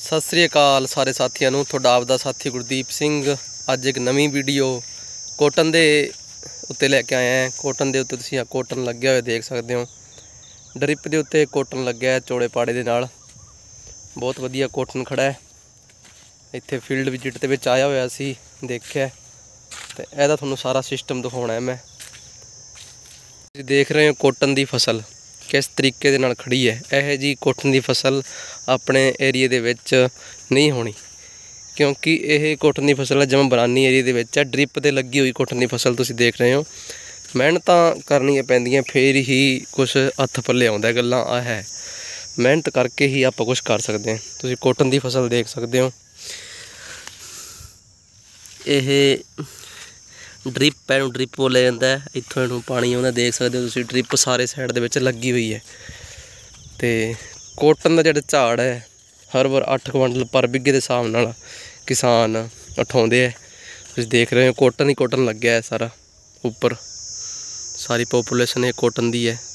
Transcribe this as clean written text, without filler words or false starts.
सत श्री अकाल सारे साथियों नूं। तुहाडा आपदा साथी गुरदीप सिंह अज एक नवीं वीडियो कॉटन दे उत्ते लैके आए हैं। कॉटन दे उत्ते तुसीं कॉटन लग्या होया देख सकते हो। ड्रिप दे उत्ते कॉटन लग्या है चौड़े पाड़े दे नाल। बहुत वधिया कॉटन खड़ा है। इत्थे फील्ड विजिट दे विच आया होया सी, देखिया ते इहदा तुहानूं सारा सिस्टम दिखाउणा है। मैं तुसीं देख रहे हो कॉटन दी फसल किस तरीके दे नाल खड़ी है। यह जी कॉटन की फसल अपने एरिए दे विच नहीं होनी, क्योंकि यह कॉटन की फसल जमा बरानी एरिए दे विच है। ड्रिप ते लगी हुई कॉटन की फसल तुसीं देख रहे हो। मेहनत करनियां पैंदियां फिर ही कुछ हत्थ पल्ले आउंदा। गल्लां आ है मेहनत करके ही आपां कुछ कर सकते हैं। तुसीं कॉटन की फसल देख सकते हो। यह ड्रिप है, ड्रिप बोलिया जाता है। इत्थों इहनूं पानी आउंदा देख सकते हो तुसीं। ड्रिप सारे साइड दे विच लगी हुई है। तो कॉटन का जिहड़ा झाड़ है हर बार 8 क्विंटल पर बिघे के हिसाब नाल किसान उठाउंदे है। तुसीं देख रहे हो कॉटन ही कॉटन लग्या है सारा। उपर सारी पॉपूलेशन ये कॉटन दी है।